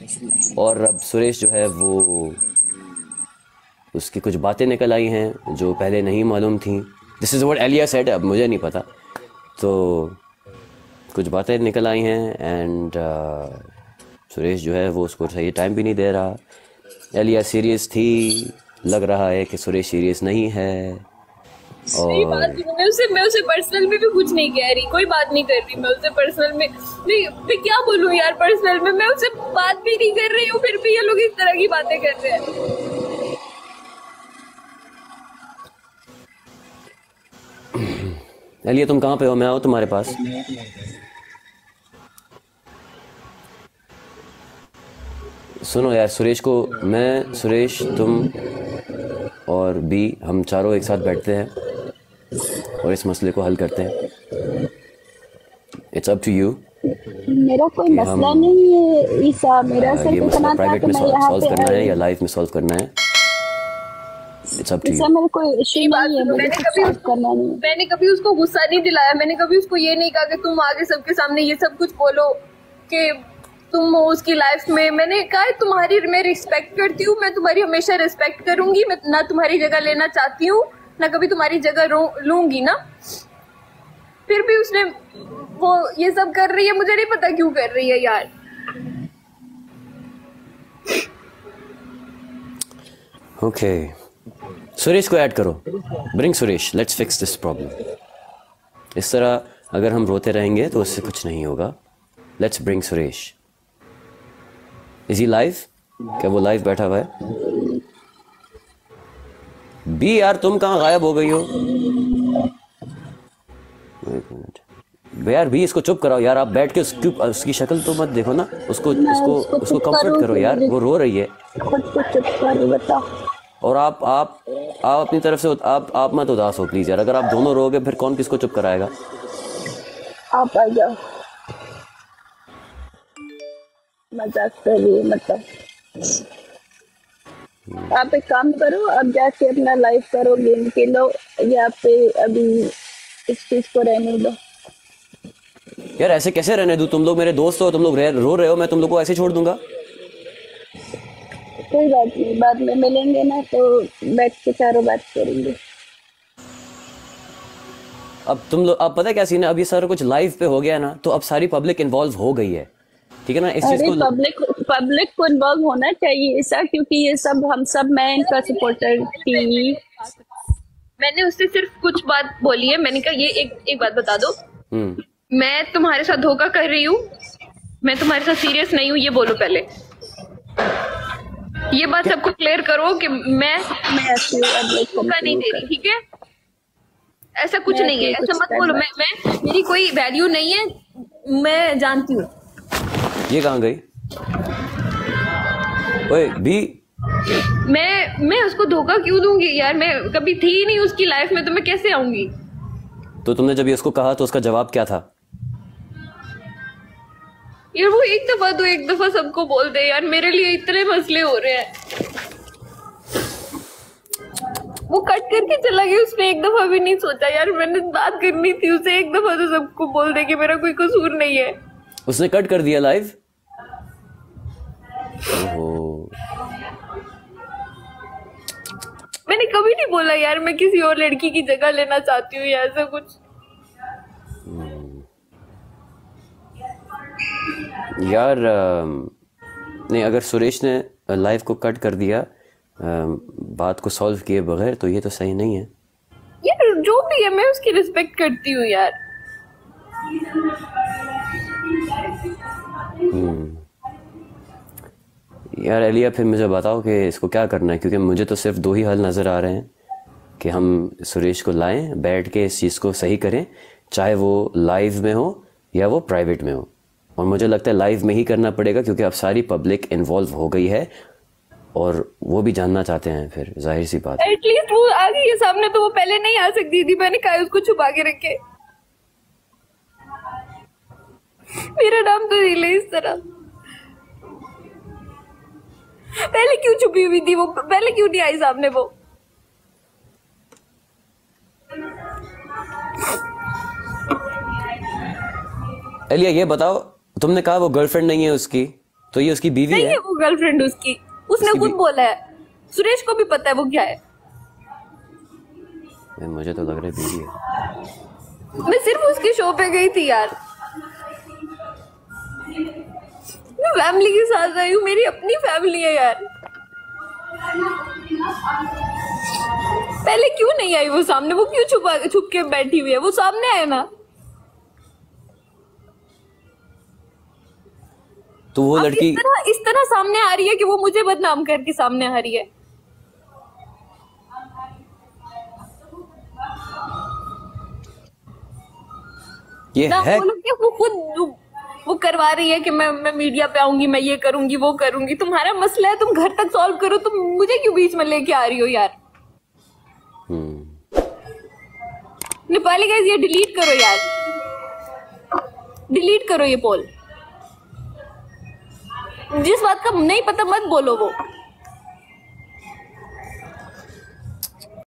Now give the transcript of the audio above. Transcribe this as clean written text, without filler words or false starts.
और अब सुरेश जो है वो, उसकी कुछ बातें निकल आई हैं जो पहले नहीं मालूम थी। This is what Elia said, अब मुझे नहीं पता। तो कुछ बातें निकल आई हैं एंड सुरेश जो है वो उसको सही टाइम भी नहीं दे रहा। एलिया सीरियस थी, लग रहा है कि सुरेश सीरियस नहीं है। सही बात और है, मैं उसे पर्सनल में भी कुछ नहीं कह रही, कोई बात नहीं कर रही मैं उससे पर्सनल में। मैं क्या बोलूं यार, पर्सनल में मैं उससे बात भी नहीं कर रही हूँ, फिर भी ये लोग इस तरह की बातें कर रहे हैं। एलिया तुम कहाँ पे हो, मैं आऊँ तुम्हारे पास? सुनो यार, सुरेश को, मैं, सुरेश, तुम और बी, हम चारों एक साथ बैठते हैं और इस मसले को हल करते हैं। इट्स अप टू यू मेरा कोई कि हम मसला नहीं है ईसा, मेरा ये सिर्फ मसला इतना था प्राइवेट कि में मैं यहाँ सॉल्व पे करना है आई। या लाइव में सॉल्व करना है। इट्स अप टू ईसा यू। मेरा कोई इशू सही बात नहीं है, सुनो, मुझे कुछ सॉल्व करना नहीं है। मैंने कभी उसको गुस्सा नहीं दिलाया, मैंने कभी उसको ये नहीं कहा कि तुम आगे सबके सामने ये सब कुछ बोलो कि तुम हो उसकी लाइफ में। मैंने कहा तुम्हारी मैं रिस्पेक्ट करती हूँ, मैं तुम्हारी हमेशा रिस्पेक्ट करूंगी, मैं ना तुम्हारी जगह लेना चाहती हूँ ना कभी तुम्हारी जगह लूंगी ना। फिर भी उसने वो ये सब कर रही है, मुझे नहीं पता क्यों कर रही है यार। ओके, सुरेश को ऐड करो, bring Suresh, let's fix this problem. इस तरह अगर हम रोते रहेंगे तो उससे कुछ नहीं होगा। Let's bring Suresh. Is he live? क्या वो लाइव बैठा हुआ है? बी यार तुम कहाँ गायब हो गई हो? एक मिनट यार, भी इसको चुप कराओ यार। आप बैठ के उसकी शक्ल तो मत देखो ना, उसको मैं उसको उसको उसको चुप कंफर्ट करूँ करो कि यार, मुझे वो रो रही है। खुद को चुप करूँ, बताओ। और आप अपनी तरफ से आप मत उदास हो प्लीज यार। अगर आप दोनों रोगे फिर कौन किसको चुप कराएगा? आप आ जाओ, मजाक कर रही है मतलब। आप एक काम करो, अब जाके अपना लाइव करो, गेम खेलो, या पे अभी इस चीज को रहने दो। यार ऐसे कैसे रहने दूं? तुम लोग मेरे दोस्त हो, तुम लोग रो रहे हो, मैं तुम लोग को ऐसे छोड़ दूंगा? कोई बात नहीं, बाद में मिलेंगे ना तो बैठ के चारों बात करेंगे। अब तुम लोग, अब पता है क्या सीन है, अब ये सारा कुछ लाइव पे हो गया ना, तो अब सारी पब्लिक इन्वॉल्व हो गई है, ठीक है ना? इस चीज अरे को पब्लिक को इन्वॉल्व होना चाहिए ऐसा, क्योंकि ये सब हम सब, मैं इनका सपोर्टर थी। मैंने उससे सिर्फ कुछ बात बोली है, मैंने कहा ये एक बात बता दो, मैं तुम्हारे साथ धोखा कर रही हूँ, मैं तुम्हारे साथ सीरियस नहीं हूँ, ये बोलो पहले। ये बात सबको क्लियर करो कि मैं ऐसी धोखा नहीं दे रही, ठीक है? ऐसा कुछ नहीं है, ऐसा मत बोलो। मैं मेरी कोई वैल्यू नहीं है, मैं जानती हूँ। ये कहाँ गई? ओए भी, मैं उसको धोखा क्यों दूंगी यार? मैं कभी थी ही नहीं उसकी लाइफ में, तो मैं कैसे आऊंगी? तो तुमने जब ये उसको कहा तो उसका जवाब क्या था? यार वो एक दफा तो एक दफा सबको बोल दे यार, मेरे लिए इतने मसले हो रहे हैं। वो कट करके चला गया, उसने एक दफा भी नहीं सोचा यार, मैंने बात करनी थी उसे, एक दफा तो सबको बोल दे कि मेरा कोई कसूर नहीं है। उसने कट कर दिया लाइव? ओहो, मैंने कभी नहीं बोला यार मैं किसी और लड़की की जगह लेना चाहती हूँ या ऐसा कुछ। यार नहीं, अगर सुरेश ने लाइव को कट कर दिया बात को सॉल्व किए बगैर, तो ये तो सही नहीं है यार। जो भी है मैं उसकी रिस्पेक्ट करती हूँ यार। यार एलिया, फिर मुझे बताओ कि इसको क्या करना है, क्योंकि मुझे तो सिर्फ दो ही हल नज़र आ रहे हैं कि हम सुरेश को लाएं, बैठ के इस चीज़ को सही करें, चाहे वो लाइव में हो या वो प्राइवेट में हो। और मुझे लगता है लाइव में ही करना पड़ेगा, क्योंकि अब सारी पब्लिक इन्वॉल्व हो गई है और वो भी जानना चाहते हैं, फिर जाहिर सी बात है। एटलीस्ट वो आ गई है सामने, तो वो पहले नहीं आ सकती थी, मैंने कहा उसको छुपा के रखे। मेरा नाम तो नहीं ले इस तरह। पहले क्यों छुपी हुई थी वो? पहले क्यों नहीं आई सामने वो? एलिया ये बताओ, तुमने कहा वो गर्लफ्रेंड नहीं है उसकी, तो ये उसकी बीवी नहीं है? है वो गर्लफ्रेंड उसकी, उसने खुद बोला है, सुरेश को भी पता है वो क्या है। मुझे तो लग रहा है बीवी है। मैं सिर्फ उसके शो पे गई थी यार, मैं फैमिली के साथ आई हूँ, मेरी अपनी फैमिली है यार। पहले क्यों नहीं आई वो सामने, वो क्यों छुप के बैठी हुई है, वो सामने आए ना। तो वो लड़की इस तरह सामने आ रही है कि वो मुझे बदनाम करके सामने आ रही है। ये ना है बोलो कि वो खुद वो करवा रही है कि मैं मीडिया पे आऊंगी, मैं ये करूंगी वो करूंगी। तुम्हारा मसला है, तुम घर तक सॉल्व करो, तुम मुझे क्यों बीच में लेके आ रही हो यार। नेपाली गाइस ये डिलीट करो यार, डिलीट करो ये पोल। जिस बात का नहीं पता मत बोलो वो।